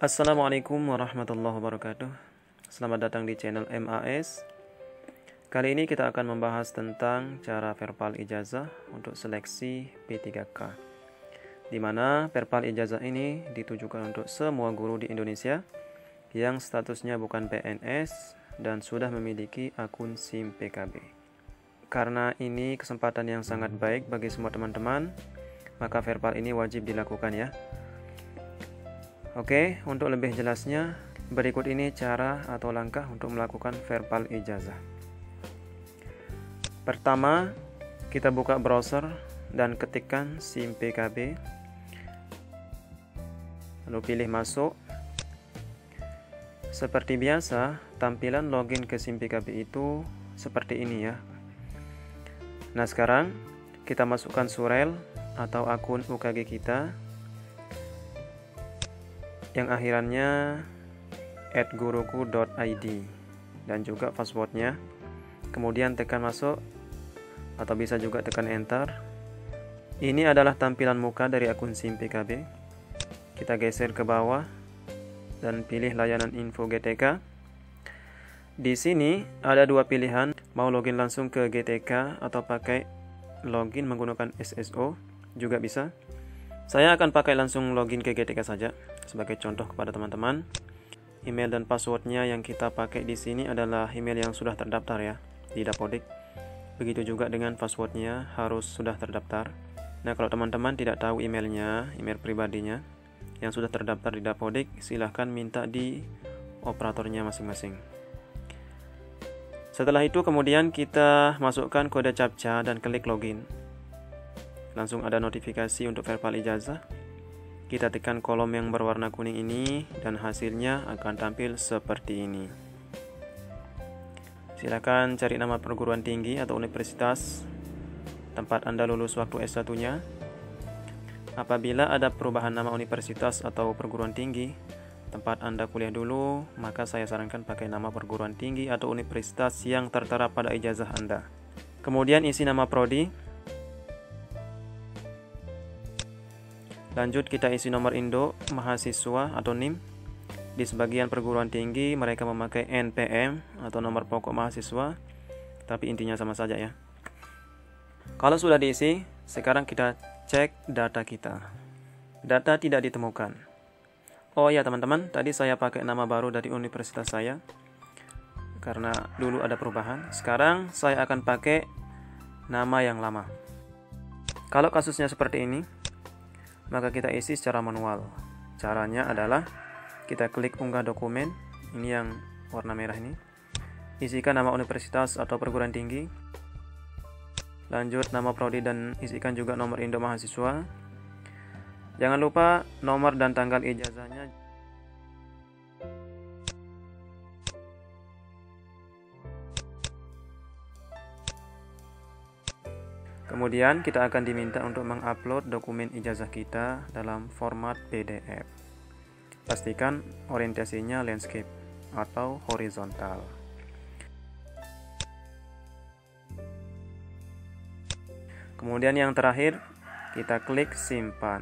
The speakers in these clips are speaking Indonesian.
Assalamualaikum warahmatullahi wabarakatuh. Selamat datang di channel MAS. Kali ini kita akan membahas tentang cara verbal ijazah untuk seleksi P3K, di mana verbal ijazah ini ditujukan untuk semua guru di Indonesia yang statusnya bukan PNS dan sudah memiliki akun SIM PKB. Karena ini kesempatan yang sangat baik bagi semua teman-teman, maka verbal ini wajib dilakukan ya. Oke, untuk lebih jelasnya, berikut ini cara atau langkah untuk melakukan verbal ijazah. Pertama, kita buka browser dan ketikkan SIM PKB, lalu pilih masuk. Seperti biasa, tampilan login ke SIM PKB itu seperti ini ya. Nah, sekarang kita masukkan surel atau akun UKG kita yang akhirannya @guruku.id dan juga passwordnya. Kemudian tekan masuk atau bisa juga tekan enter. Ini adalah tampilan muka dari akun SIM PKB. Kita geser ke bawah dan pilih layanan info GTK. Di sini ada dua pilihan, mau login langsung ke GTK atau pakai login menggunakan SSO juga bisa. Saya akan pakai langsung login ke GTK saja sebagai contoh kepada teman-teman. Email dan passwordnya yang kita pakai di sini adalah email yang sudah terdaftar ya di Dapodik. Begitu juga dengan passwordnya harus sudah terdaftar. Nah, kalau teman-teman tidak tahu emailnya, email pribadinya yang sudah terdaftar di Dapodik, silahkan minta di operatornya masing-masing. Setelah itu kemudian kita masukkan kode CAPTCHA dan klik login. Langsung ada notifikasi untuk verbal ijazah. Kita tekan kolom yang berwarna kuning ini dan hasilnya akan tampil seperti ini. Silakan cari nama perguruan tinggi atau universitas tempat Anda lulus waktu S1-nya. Apabila ada perubahan nama universitas atau perguruan tinggi tempat Anda kuliah dulu, maka saya sarankan pakai nama perguruan tinggi atau universitas yang tertera pada ijazah Anda. Kemudian isi nama prodi. Lanjut kita isi nomor induk mahasiswa atau NIM. Di sebagian perguruan tinggi mereka memakai NPM atau nomor pokok mahasiswa, tapi intinya sama saja ya. Kalau sudah diisi, sekarang kita cek data kita. Data tidak ditemukan. Oh ya teman-teman, tadi saya pakai nama baru dari universitas saya karena dulu ada perubahan. Sekarang saya akan pakai nama yang lama. Kalau kasusnya seperti ini, maka kita isi secara manual. Caranya adalah kita klik unggah dokumen, ini yang warna merah ini. Isikan nama universitas atau perguruan tinggi. Lanjut nama prodi dan isikan juga nomor induk mahasiswa. Jangan lupa nomor dan tanggal ijazahnya. Kemudian kita akan diminta untuk mengupload dokumen ijazah kita dalam format PDF. Pastikan orientasinya landscape atau horizontal. Kemudian yang terakhir, kita klik simpan.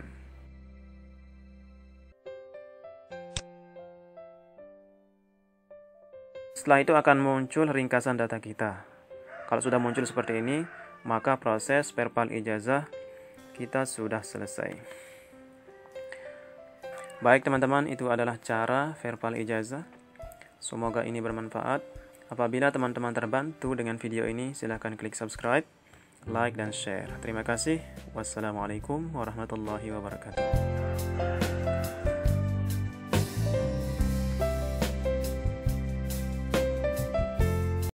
Setelah itu akan muncul ringkasan data kita. Kalau sudah muncul seperti ini, maka proses verbal ijazah kita sudah selesai. Baik teman-teman, itu adalah cara verbal ijazah. Semoga ini bermanfaat. Apabila teman-teman terbantu dengan video ini, silahkan klik subscribe, like, dan share. Terima kasih. Wassalamualaikum warahmatullahi wabarakatuh.